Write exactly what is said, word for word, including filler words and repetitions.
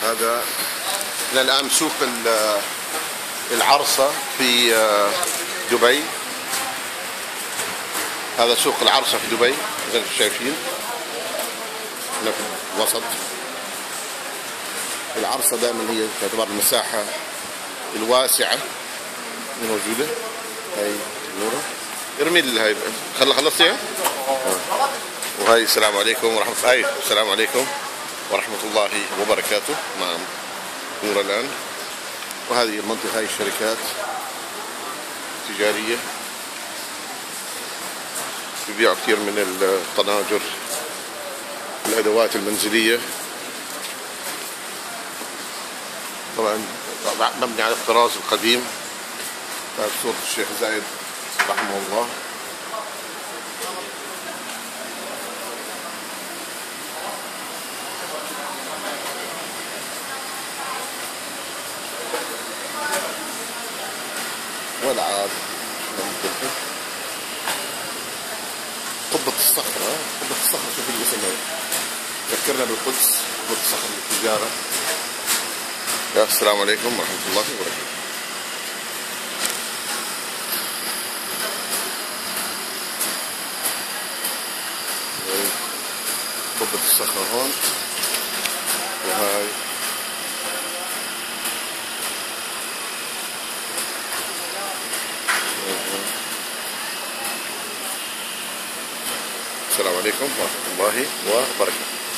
هذا احنا الآن سوق العرصة في دبي. هذا سوق العرصة في دبي زي ما انتم شايفين، هنا في الوسط. العرصة دائما هي تعتبر المساحة الواسعة موجودة. هاي نورة ارمي لي هاي. خل خلصتي؟ آه. وهاي السلام عليكم ورحمة الله. هاي السلام عليكم ورحمة الله وبركاته. نعم نورة الآن. وهذه المنطقة هاي الشركات تجارية بيبيعوا كثير من الطناجر، الأدوات المنزلية. طبعا مبني على الطراز القديم. هذه صورة الشيخ زايد رحمه الله. والعاب قبة الصخرة. قبة الصخرة شوف الاسم هذا ذكرنا بالقدس. قبة الصخرة للتجارة. السلام عليكم ورحمة الله وبركاته. قبة الصخرة هون. وهاي السلام عليكم ورحمة الله وبركاته.